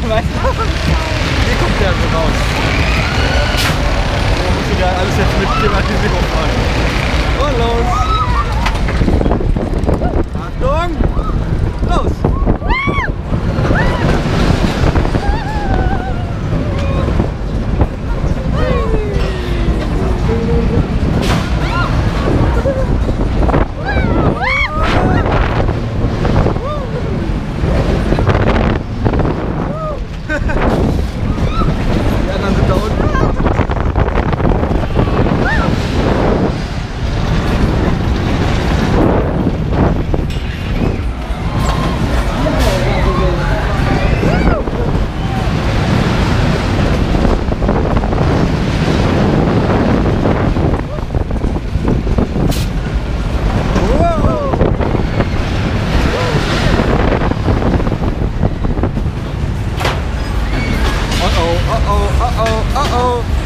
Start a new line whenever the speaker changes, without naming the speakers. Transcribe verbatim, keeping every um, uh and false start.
weißt du? Hier kommt der so raus. Da muss ich ja alles jetzt mit Klimatisierung machen. Und los! Achtung! Los! Die anderen sind da unten. Uh-oh, uh-oh, uh-oh, uh-oh.